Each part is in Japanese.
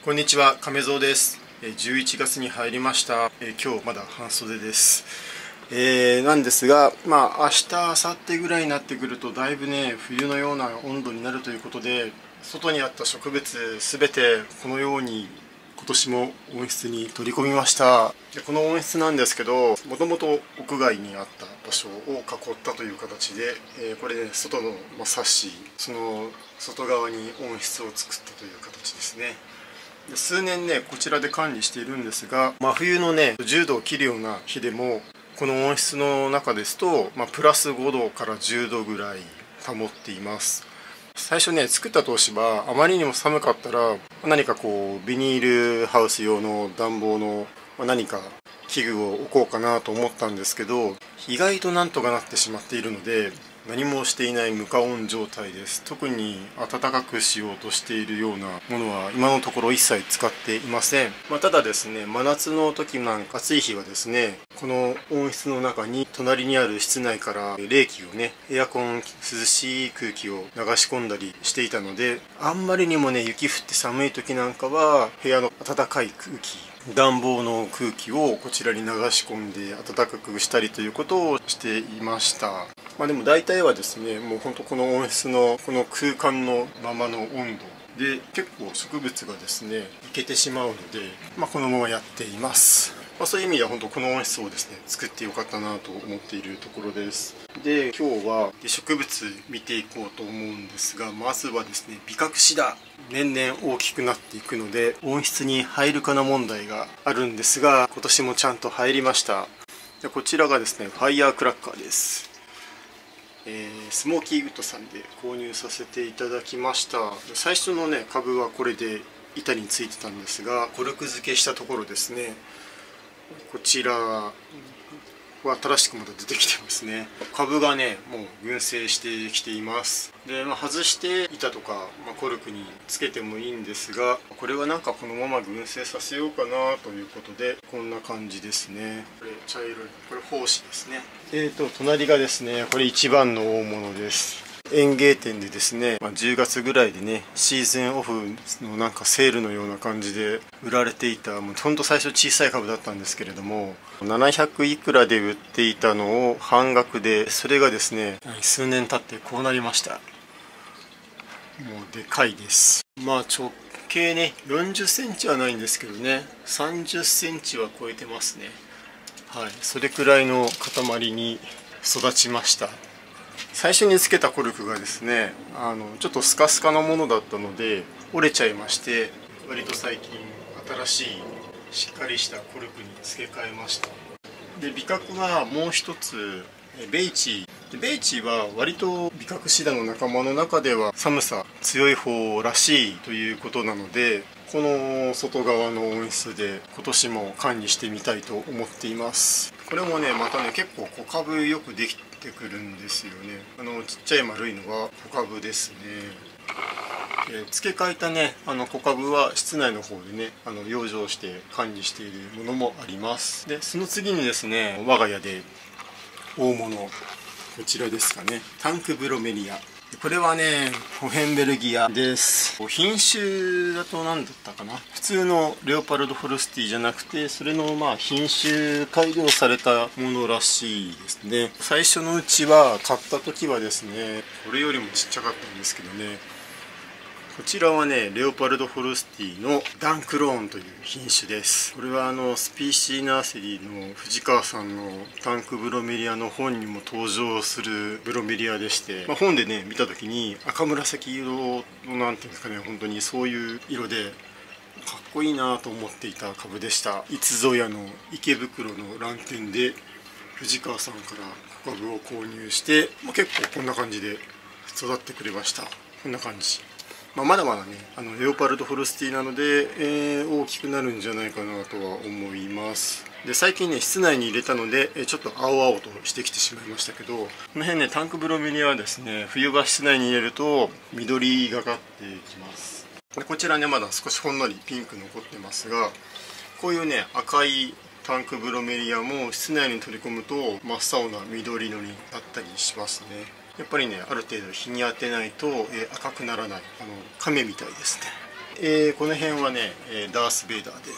こんにちは、亀蔵です。11月に入りました。今日まだ半袖です。なんですが、明日、明後日ぐらいになってくるとだいぶね、冬のような温度になるということで、外にあった植物すべてこのように今年も温室に取り込みました。でこの温室なんですけど、もともと屋外にあった場所を囲ったという形で、これね、外のサッシ、その外側に温室を作ったという形ですね。で数年ね、こちらで管理しているんですが、真冬のね、10度を切るような日でも、この温室の中ですと、プラス5度から10度ぐらい保っています。最初ね、作った当初はあまりにも寒かったら、何かこうビニールハウス用の暖房の何か器具を置こうかなと思ったんですけど、意外となんとかなってしまっているので、何もしていない無加温状態です。特に暖かくしようとしているようなものは今のところ一切使っていません。ただですね、真夏の時なんか暑い日はですね、この温室の中に隣にある室内から冷気をね、エアコン、涼しい空気を流し込んだりしていたので、あんまりにもね、雪降って寒い時なんかは部屋の暖かい空気、暖房の空気をこちらに流し込んで暖かくしたりということをしていました。でも大体はですね、もうほんとこの温室のこの空間のままの温度で結構植物がですね、いけてしまうので、このままやっています。そういう意味では本当この温室をですね、作ってよかったなと思っているところです。で、今日は植物見ていこうと思うんですが、まずはですね、ビカクシダ。年々大きくなっていくので、温室に入るかな問題があるんですが、今年もちゃんと入りました。でこちらがですね、ファイヤークラッカーです。スモーキーウッドさんで購入させていただきました。最初のね、株はこれで板についてたんですが、コルク付けしたところですね、こちらは新しくまた出てきてますね。株がね、もう群生してきています。で、外して板とか、コルクにつけてもいいんですが、これはなんかこのまま群生させようかなということで、こんな感じですね。これ茶色い、これ胞子ですね。隣がですね、これ一番の大物です。園芸店でですね、10月ぐらいでね、シーズンオフのなんかセールのような感じで売られていた、もうほんと最初小さい株だったんですけれども、700いくらで売っていたのを半額で、それがですね、数年経ってこうなりました。もうでかいです。直径ね、40センチはないんですけどね、30センチは超えてますね。はい、それくらいの塊に育ちました。最初につけたコルクがですね、ちょっとスカスカなものだったので折れちゃいまして、割と最近新しいしっかりしたコルクに付け替えました。で、ビカクはもう一つベイチー。ベイチーは割とビカクシダの仲間の中では寒さ強い方らしいということなので、この外側の温室で今年も管理してみたいと思っています。これもね、またね、結構小株よくできてくるんですよね。ちっちゃい丸いのが小株ですね。付け替えたね、小株は室内の方でね、養生して管理しているものもあります。で、その次にですね、我が家で大物、こちらですかね、タンクブロメリア。これはね、ホヘンベルギアです。品種だと何だったかな、普通のレオパルドフォルスティじゃなくて、それの品種改良されたものらしいですね。最初のうちは買った時はですね、これよりもちっちゃかったんですけどね、こちらはね、レオパルドフォルスティのダンクローンという品種です。これはスピーシーナーセリーの藤川さんのタンクブロメリアの本にも登場するブロメリアでして、本でね、見た時に赤紫色のなんていうんですかね、本当にそういう色でかっこいいなと思っていた株でした。いつぞやの池袋の蘭店で藤川さんから小株を購入して、結構こんな感じで育ってくれました。こんな感じ。まだまだね、レオパルドフォルスティなので、大きくなるんじゃないかなとは思います。で、最近ね、室内に入れたので、ちょっと青々としてきてしまいましたけど、この辺ね、タンクブロメリアはですね、冬場室内に入れると緑がかってきます。でこちらね、まだ少しほんのりピンク残ってますが、こういうね、赤いタンクブロメリアも室内に取り込むと真っ青な緑色になったりしますね。やっぱりね、ある程度日に当てないと、赤くならない、亀みたいですね。 この辺はね、ダース・ベイダーです。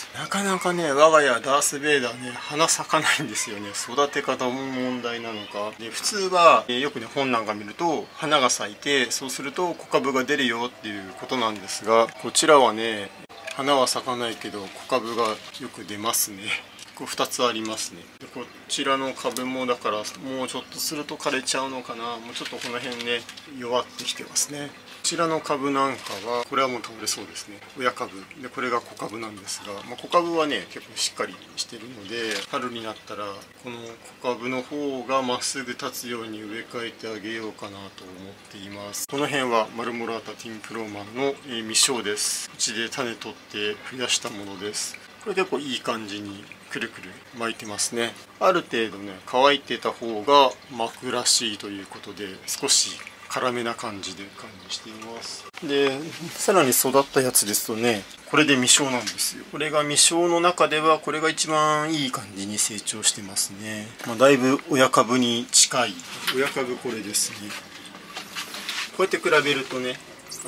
なかなかね、我が家ダース・ベイダーね、花咲かないんですよね。育て方も問題なのか。で、普通は、よくね、本なんか見ると、花が咲いて、そうすると子株が出るよっていうことなんですが、こちらはね、花は咲かないけど、子株がよく出ますね。2つありますね。でこちらの株もだからもうちょっとすると枯れちゃうのかな。もうちょっとこの辺ね弱ってきてますね。こちらの株なんかはこれはもう倒れそうですね。親株でこれが子株なんですが、子株はね結構しっかりしてるので、春になったらこの子株の方がまっすぐ立つように植え替えてあげようかなと思っています。この辺はマルモラータティンプローマンの未生です。うちで種取って増やしたものです。これ結構いい感じにくるくる巻いてますね。ある程度ね乾いてた方が巻くらしいということで、少し辛めな感じで管理しています。でさらに育ったやつですとね、これで未生なんですよ。これが未生の中ではこれが一番いい感じに成長してますね。だいぶ親株に近い親株、これですね。こうやって比べるとね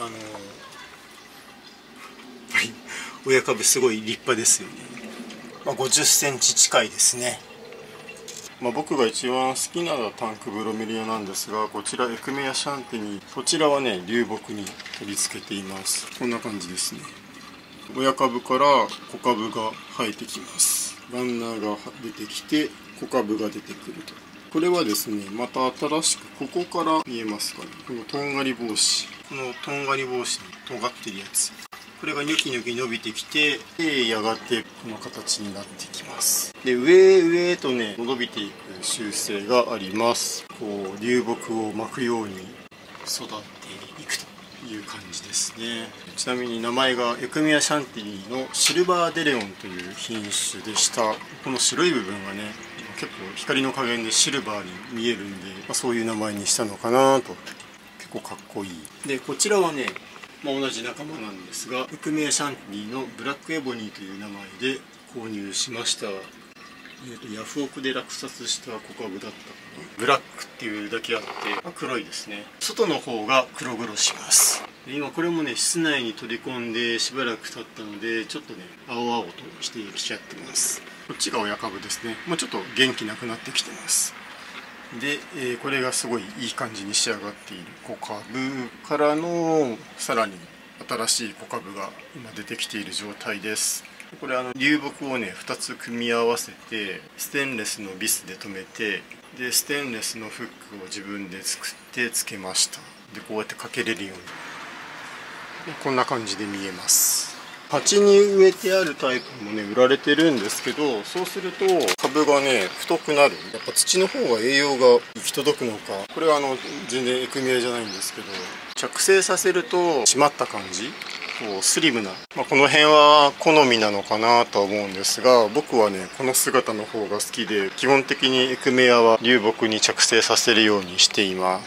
親株すごい立派ですよね。50センチ近いですね。僕が一番好きなタンクブロメリアなんですが、こちらエクメアシャンテに、こちらはね流木に取り付けています。こんな感じですね。親株から子株が生えてきます。ランナーが出てきて子株が出てくると。これはですね、また新しくここから見えますかね、このとんがり帽子、このとんがり帽子に尖ってるやつ、これがニョキニョキ伸びてきて、でやがてこの形になってきます。で上へとね伸びていく習性があります。こう流木を巻くように育っていくという感じですね。ちなみに名前がエクメアシャンティニーのシルバーデレオンという品種でした。この白い部分がね結構光の加減でシルバーに見えるんで、そういう名前にしたのかなと。結構かっこいい。でこちらはね同じ仲間なんですが、エクメアシャンティニーのブラックエボニーという名前で購入しました。ヤフオクで落札した子株だったかな。ブラックっていうだけあって黒いですね。外の方が黒々します。で今これもね室内に取り込んでしばらく経ったので、ちょっとね青々としてきちゃってます。こっちが親株ですね。もうちょっと元気なくなってきてます。で、これがすごいいい感じに仕上がっている子株からのさらに新しい子株が今出てきている状態です。これ流木をね2つ組み合わせてステンレスのビスで留めて、でステンレスのフックを自分で作ってつけました。でこうやってかけれるようにこんな感じで見えます。鉢に植えてあるタイプもね売られてるんですけど、そうすると株がね太くなる。やっぱ土の方が栄養が行き届くのか、これは全然エクメアじゃないんですけど、着生させると締まった感じ、こうスリムな、この辺は好みなのかなとは思うんですが、僕はねこの姿の方が好きで、基本的にエクメアは流木に着生させるようにしています。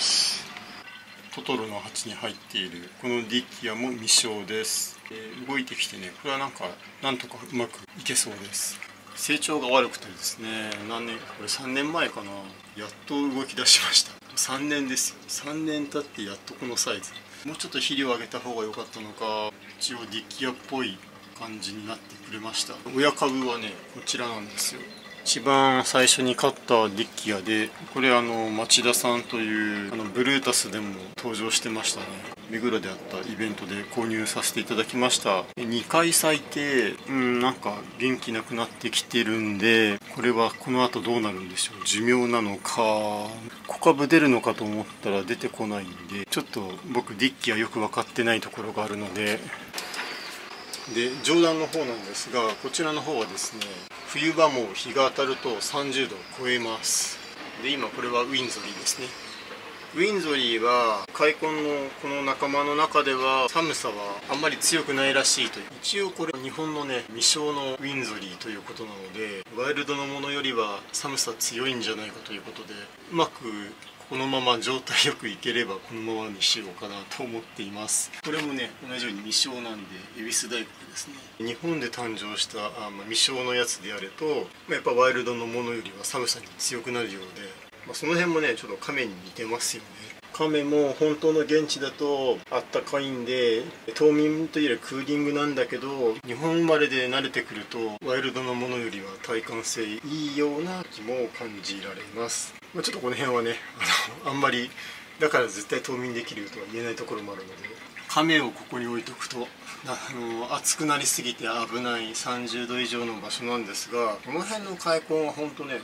トトロの鉢に入っているこのディッキアも未生です。動いてきてね、これはなんとかうまくいけそうです。成長が悪くてですね、これ3年前かな、やっと動き出しました。3年ですよ。3年経ってやっとこのサイズ。もうちょっと肥料をあげた方が良かったのか、一応ディッキアっぽい感じになってくれました。親株はねこちらなんですよ。一番最初に買ったディッキアで、これ町田さんというブルータスでも登場してましたね。目黒であったイベントで購入させていただきました。2回咲いてなんか元気なくなってきてるんで、これはこの後どうなるんでしょう。寿命なのか子株出るのかと思ったら出てこないんで、ちょっと僕ディッキアよく分かってないところがあるので。上段の方なんですが、こちらの方はですね、冬場も日が当たると30度を超えます。で今これはウィンゾリーですね。ウィンゾリーは開墾のこの仲間の中では寒さはあんまり強くないらしいという。一応これ日本のね未生のウィンゾリーということなので、ワイルドのものよりは寒さ強いんじゃないかということで、うまくこのまま状態よくいければこのままにしようかなと思っています。これもね同じように未生なんで恵比寿大黒ですね。日本で誕生した未生のやつであるとやっぱワイルドのものよりは寒さに強くなるようで、その辺もねちょっと亀に似てますよね。 亀も本当の現地だとあったかいんで、冬眠というよりクーリングなんだけど、日本生まれで慣れてくるとワイルドなものよりは体感性いいような気も感じられます。ちょっとこの辺はね、あんまりだから絶対冬眠できるとは言えないところもあるので、亀をここに置いとくと暑くなりすぎて危ない30度以上の場所なんですが、この辺の開墾は本当ね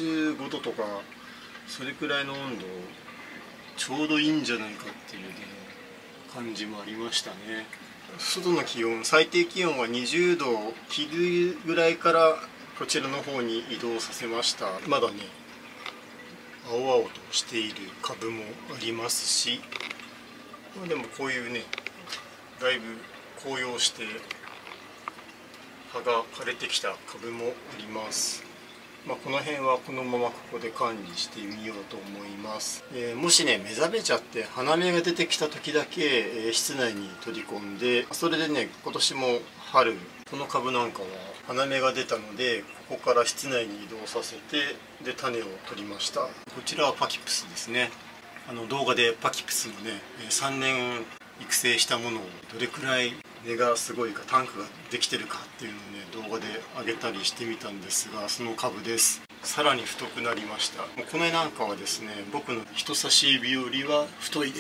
35度とかそれくらいの温度ちょうどいいんじゃないかっていうね感じもありましたね。外の気温、最低気温は20度切るぐらいからこちらの方に移動させました。まだね青々としている株もありますし、でもこういうねだいぶ紅葉して葉が枯れてきた株もあります。この辺はこのままここで管理してみようと思います。もしね目覚めちゃって花芽が出てきた時だけ、室内に取り込んで、それでね今年も春この株なんかは花芽が出たのでここから室内に移動させて、で種を取りました。こちらはパキプスですね。動画でパキプスのね3年育成したものをどれくらい根がすごいかタンクができてるかっていうのをね動画で上げたりしてみたんですが、その株です。さらに太くなりました。この絵なんかはですね僕の人差し指よりは太いです。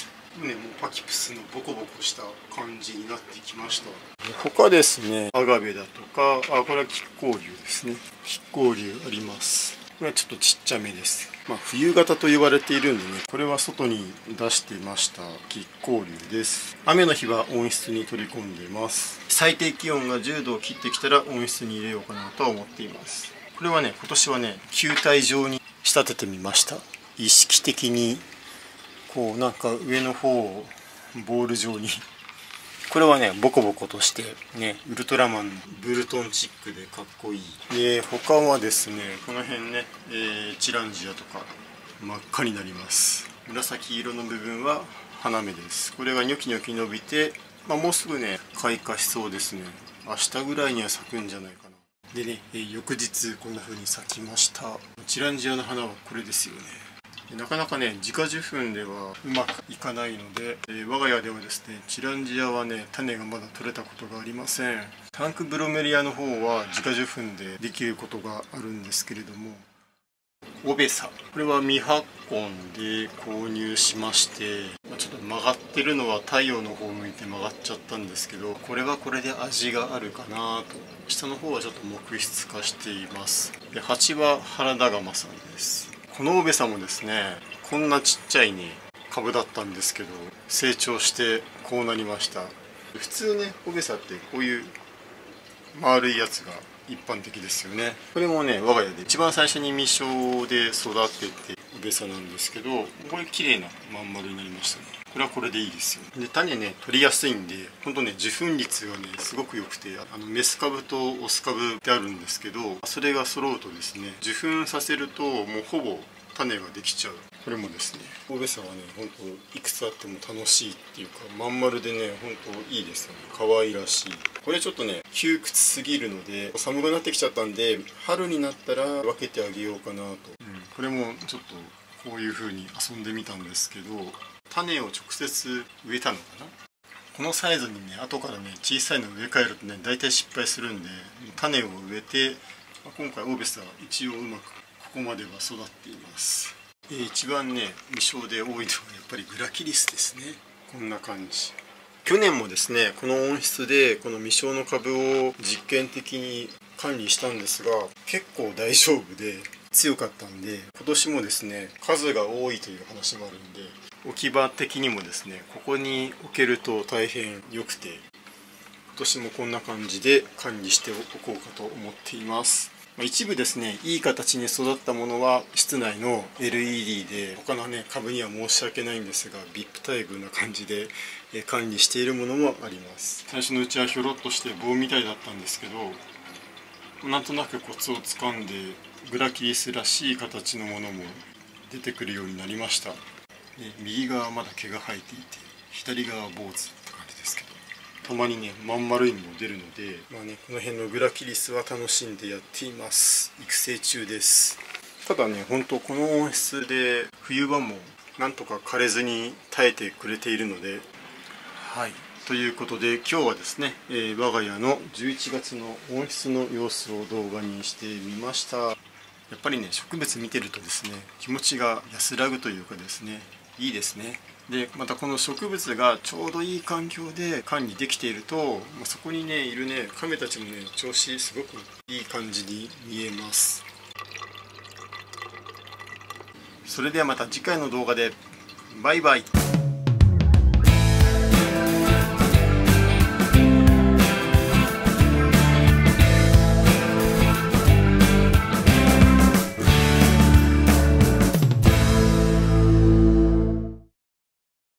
もうパキプスのボコボコした感じになってきました。他ですねアガベだとか、これは亀甲龍ですね。亀甲龍あります。これはちょっとちっちゃめです。冬型と言われているんでね、これは外に出していました亀甲龍です。雨の日は温室に取り込んでいます。最低気温が10度を切ってきたら温室に入れようかなと思っています。これはね今年はね球体状に仕立ててみました。意識的にこうなんか上の方をボール状に、これはねボコボコとしてねウルトラマンブルトンチックでかっこいい。で他はですねこの辺ね、チランジアとか真っ赤になります。紫色の部分は花芽です。これがニョキニョキ伸びて、もうすぐね開花しそうですね。明日ぐらいには咲くんじゃないかな。でね、翌日こんな風に咲きました。チランジアの花はこれですよね。なかなかね自家受粉ではうまくいかないので、我が家ではですねチランジアはね種がまだ取れたことがありません。タンクブロメリアの方は自家受粉でできることがあるんですけれども、オベサ、これは未発根で購入しまして、ちょっと曲がってるのは太陽の方向いて曲がっちゃったんですけど、これはこれで味があるかなと。下の方はちょっと木質化しています。で鉢は原田釜さんです。このオベサもですねこんなちっちゃいね株だったんですけど成長してこうなりました。普通ねオベサってこういう丸いやつが一般的ですよね。これもね我が家で一番最初に未生で育ててオベサなんですけど、これ綺麗なまん丸になりましたね。これはこれでいいですよ。で種ね取りやすいんで、ほんとね受粉率がねすごく良くて、メス株とオス株ってあるんですけど、それが揃うとですね受粉させるともうほぼ種ができちゃう。これもですねオベサはね本当いくつあっても楽しいっていうか、まん丸でね本当いいですよね。可愛らしい。これちょっとね窮屈すぎるので寒くなってきちゃったんで、春になったら分けてあげようかなと、これもちょっとこういう風に遊んでみたんですけど、種を直接植えたのかな。このサイズにね後からね小さいの植え替えるとね大体失敗するんで、種を植えて、今回オベサは一応うまくここまでは育っています。一番ね未生で多いのはやっぱりグラキリスですね。こんな感じ。去年もですねこの温室でこの未生の株を実験的に管理したんですが、結構大丈夫で強かったんで、今年もですね数が多いという話もあるんで、置き場的にもですねここに置けると大変良くて、今年もこんな感じで管理しておこうかと思っています。一部ですねいい形に育ったものは室内の LED で、他のね株には申し訳ないんですが VIP 待遇な感じで管理しているものもあります。最初のうちはひょろっとして棒みたいだったんですけど、なんとなくコツをつかんでグラキリスらしい形のものも出てくるようになりました。右側はまだ毛が生えていて、左側は坊主って感じですけど、たまにねまん丸いのも出るので、この辺のグラキリスは楽しんでやっています。育成中です。ただね本当この温室で冬場もなんとか枯れずに耐えてくれているので、はい、ということで今日はですね、我が家の11月の温室の様子を動画にしてみました。やっぱりね、植物見てるとですね、気持ちが安らぐというかですね、いいですね。でまたこの植物がちょうどいい環境で管理できていると、そこにねいるねカメたちもね調子すごくいい感じに見えます。それではまた次回の動画でバイバイ。